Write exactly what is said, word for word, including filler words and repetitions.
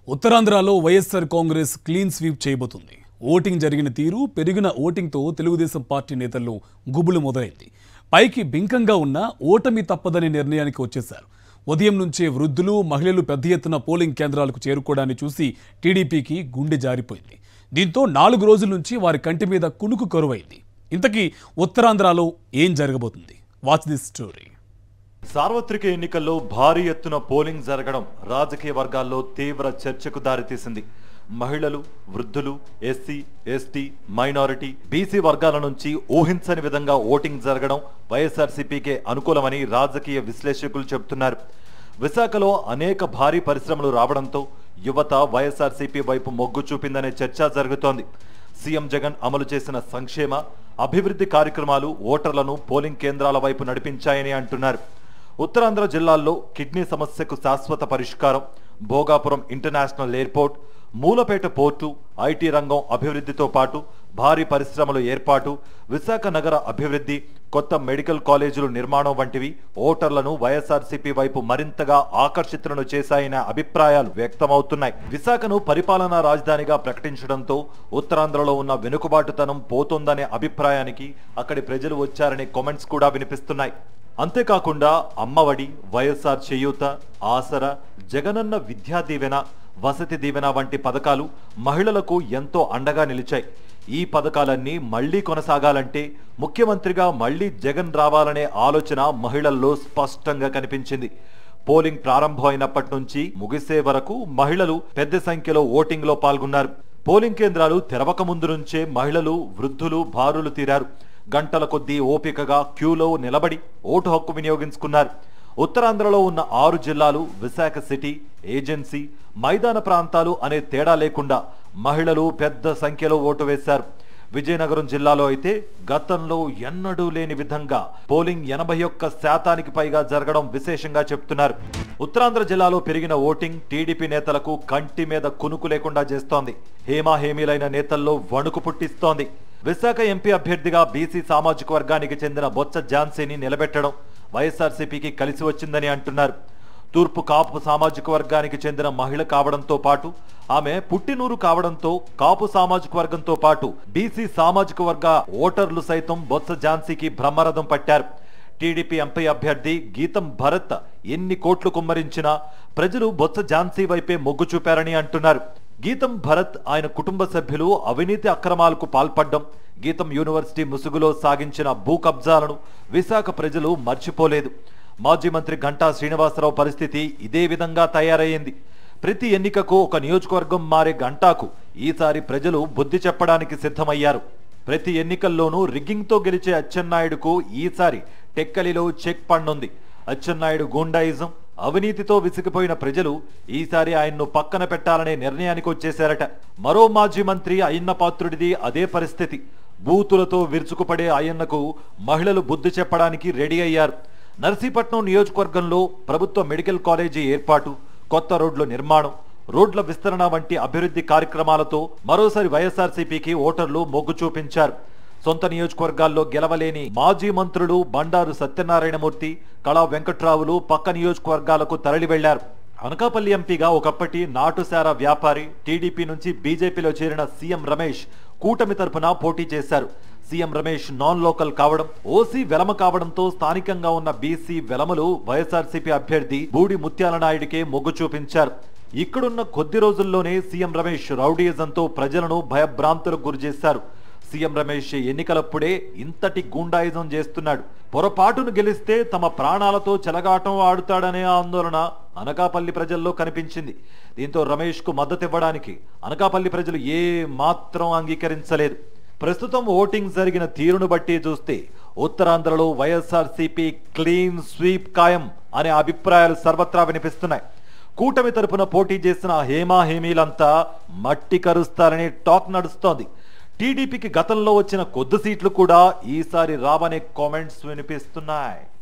ఉత్తరాంధ్రలో YSR Congress clean sweep చేయబోతుంది. Voting జరిగిన తీరు, పెరిగిన ఓటింగ్తో తెలుగుదేశం పార్టీ నేతల్లో గుబులు మొదలైంది. పైకి బింకంగా ఉన్న ఓటమి తప్పదనే నిర్ణయానికి వచ్చేశారు. ఉదయం నుంచే వృద్ధులు, మహిళలు పెద్ద ఎత్తున పోలింగ్ కేంద్రాలకు చేరుకోవడాన్ని చూసి టీడీపీకి గుండె జారిపోయింది. దీంతో నాలుగు రోజుల నుంచి వారి కంటి మీద కునుకు కరువైంది. ఇంతకీ ఉత్తరాంధ్రలో ఏం జరగబోతుంది? Watch this story. సార్వత్రిక ఎన్నికల్లో భారీ ఎత్తున పోలింగ్ జరగడం రాజకీయ వర్గాల్లో తీవ్ర చర్చకు దారితీసింది. మహిళలు, వృద్ధులు, ఎస్సీ, ఎస్టీ, మైనారిటీ, బీసీ వర్గాల నుంచి ఊహించని విధంగా ఓటింగ్ జరగడం వైఎస్ఆర్సీపీకే అనుకూలమని రాజకీయ విశ్లేషకులు చెబుతున్నారు. విశాఖలో అనేక భారీ పరిశ్రమలు రావడంతో యువత వైఎస్ఆర్సీపీ వైపు మొగ్గు చూపిందనే చర్చ జరుగుతోంది. సీఎం జగన్ అమలు చేసిన సంక్షేమ, అభివృద్ధి కార్యక్రమాలు ఓటర్లను పోలింగ్ కేంద్రాల వైపు నడిపించాయని అంటున్నారు. ఉత్తరాంధ్ర జిల్లాల్లో కిడ్నీ సమస్యకు శాశ్వత పరిష్కారం, Bhogapuram international airport, Mulapeta port, IT రంగం అభివృద్ధితో పాటు భారీ పరిశ్రమల ఏర్పాటు, విశాఖ నగర అభివృద్ధి, కొత్త మెడికల్ కాలేజీలు నిర్మాణం వంటివి ఓటర్లను వైఎస్ఆర్సీపీ వైపు మరింతగా ఆకర్షితులను చేశాయనే అభిప్రాయాలు వ్యక్తమవుతున్నాయి. విశాఖను పరిపాలనా రాజధానిగా ప్రకటించడంతో ఉత్తరాంధ్రలో ఉన్న వెనుకబాటుతనం పోతోందనే అభిప్రాయానికి అక్కడి ప్రజలు వచ్చారనే కామెంట్స్ కూడా వినిపిస్తున్నాయి. అంతేకాకుండా అమ్మఒడి, వైఎస్ఆర్ చేయూత, ఆసరా, జగనన్న విద్యా దీవెన, వసతి దీవెన వంటి పథకాలు మహిళలకు ఎంతో అండగా నిలిచాయి. ఈ పథకాలన్నీ మళ్లీ కొనసాగాలంటే ముఖ్యమంత్రిగా మళ్లీ జగన్ రావాలనే ఆలోచన మహిళల్లో స్పష్టంగా కనిపించింది. పోలింగ్ ప్రారంభమైనప్పటి నుంచి ముగిసే వరకు మహిళలు పెద్ద సంఖ్యలో ఓటింగ్ లో పాల్గొన్నారు. పోలింగ్ కేంద్రాలు తెరవక ముందు నుంచే మహిళలు, వృద్ధులు బారులు తీరారు. గంటల కొద్దీ ఓపికగా క్యూలో నిలబడి ఓటు హక్కు వినియోగించుకున్నారు. ఉత్తరాంధ్రలో ఉన్న ఆరు జిల్లాలు, విశాఖ సిటీ, ఏజెన్సీ, మైదాన ప్రాంతాలు అనే తేడా లేకుండా మహిళలు పెద్ద సంఖ్యలో ఓటు వేశారు. విజయనగరం జిల్లాలో అయితే గతంలో ఎన్నడూ లేని విధంగా పోలింగ్ ఎనభై ఒక్క శాతానికి పైగా జరగడం విశేషంగా చెప్తున్నారు. ఉత్తరాంధ్ర జిల్లాలో పెరిగిన ఓటింగ్ టీడీపీ నేతలకు కంటి మీద కునుకు లేకుండా చేస్తోంది. హేమాహేమీలైన నేతల్లో వణుకు పుట్టిస్తోంది. విశాఖ ఎంపీ అభ్యర్థిగా బీసీ సామాజిక వర్గానికి చెందిన బొత్స ఝాన్సీని నిలబెట్టడం వైఎస్ఆర్సీపీకి కలిసి వచ్చిందని అంటున్నారు. తూర్పు కాపు సామాజిక వర్గానికి చెందిన మహిళ కావడంతో పాటు ఆమె పుట్టినూరు కావడంతో కాపు సామాజిక వర్గంతో పాటు బీసీ సామాజిక వర్గ ఓటర్లు సైతం బొత్స ఝాన్సీకి బ్రహ్మరథం పట్టారు. టీడీపీ ఎంపీ అభ్యర్థి గీతం భరత్ ఎన్ని కోట్లు కుమ్మరించినా ప్రజలు బొత్స ఝాన్సీ వైపే మొగ్గు చూపారని అంటున్నారు. గీతం భరత్, ఆయన కుటుంబ సభ్యులు అవినీతి అక్రమాలకు పాల్పడ్డం, గీతం యూనివర్సిటీ ముసుగులో సాగించిన భూ కబ్జాలను విశాఖ ప్రజలు మర్చిపోలేదు. మాజీ మంత్రి గంటా శ్రీనివాసరావు పరిస్థితి ఇదే విధంగా తయారయ్యింది. ప్రతి ఎన్నికకు ఒక నియోజకవర్గం మారే గంటాకు ఈసారి ప్రజలు బుద్ధి చెప్పడానికి సిద్ధమయ్యారు. ప్రతి ఎన్నికల్లోనూ రిగ్గింగ్తో గెలిచే అచ్చెన్నాయుడుకు ఈసారి టెక్కలిలో చెక్ పన్నుంది. అచ్చెన్నాయుడు గూండాయిజం, అవినీతితో విసిగిపోయిన ప్రజలు ఈసారి ఆయన్ను పక్కన పెట్టాలనే నిర్ణయానికి వచ్చేశారట. మరో మాజీ మంత్రి అయ్యన్న పాత్రుడిది అదే పరిస్థితి. బూతులతో విరుచుకుపడే ఆయన్నకు మహిళలు బుద్ధి చెప్పడానికి రెడీ అయ్యారు. నర్సీపట్నం నియోజకవర్గంలో ప్రభుత్వ మెడికల్ కాలేజీ ఏర్పాటు, కొత్త రోడ్ల నిర్మాణం, రోడ్ల విస్తరణ వంటి అభివృద్ధి కార్యక్రమాలతో మరోసారి వైఎస్ఆర్సీపీకి ఓటర్లు మొగ్గు చూపించారు. సొంత నియోజకవర్గాల్లో గెలవలేని మాజీ మంత్రులు బండారు సత్యనారాయణమూర్తి, కళా వెంకట్రావులు పక్క నియోజకవర్గాలకు తరలి వెళ్లారు. అనకాపల్లి ఎంపీగా ఒకప్పటి నాటుసారా వ్యాపారి, టీడీపీ నుంచి బీజేపీలో చేరిన సీఎం రమేష్ కూటమి తరపున పోటీ చేశారు. సీఎం రమేష్ నాన్ లోకల్ కావడం, ఓసీ వెలమ కావడంతో స్థానికంగా ఉన్న బీసీ వెలమలు వైఎస్ఆర్సీపీ అభ్యర్థి బూడి ముత్యాల నాయుడికే మొగ్గు చూపించారు. ఇక్కడున్న కొద్ది రోజుల్లోనే సీఎం రమేష్ రౌడీయిజంతో ప్రజలను భయభ్రాంతులకు గురిచేశారు. సీఎం రమేష్ ఎన్నికలప్పుడే ఇంతటి గూండాయిజం చేస్తున్నాడు. పొరపాటును గెలిస్తే తమ ప్రాణాలతో చెలగాటం ఆడుతాడనే ఆందోళన అనకాపల్లి ప్రజల్లో కనిపించింది. దీంతో రమేష్ కు మద్దతు ఇవ్వడానికి అనకాపల్లి ప్రజలు ఏ మాత్రం అంగీకరించలేదు. ప్రస్తుతం ఓటింగ్ జరిగిన తీరును బట్టి చూస్తే ఉత్తరాంధ్రలో వైఎస్ఆర్సీపీ క్లీన్ స్వీప్ ఖాయం అనే అభిప్రాయాలు సర్వత్రా వినిపిస్తున్నాయి. కూటమి తరపున పోటీ చేసిన హేమాహేమీలంతా మట్టి కరుస్తారనే టాక్ నడుస్తోంది. టీడీపీకి గతంలో వచ్చిన కొద్ది సీట్లు కూడా ఈసారి రావనే కామెంట్స్ వినిపిస్తున్నాయి.